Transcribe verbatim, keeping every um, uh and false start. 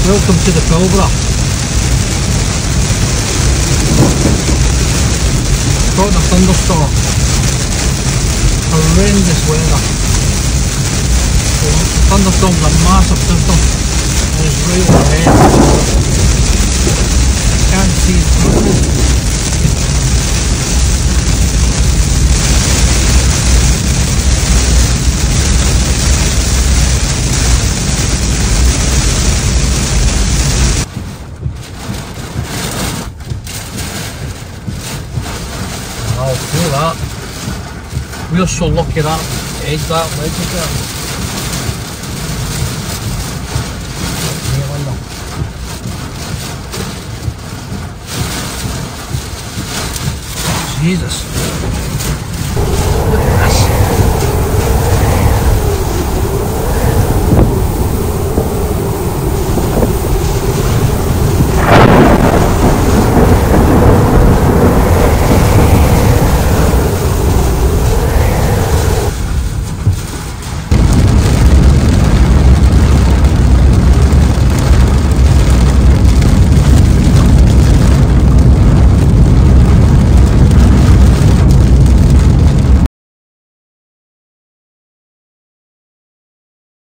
Welcome to the Pilbara. Caught in a thunderstorm. Horrendous weather. The thunderstorm is a massive system and it's right overhead. Can't see it through. Oh, feel that. We're so lucky that edge that ledge is there. Jesus.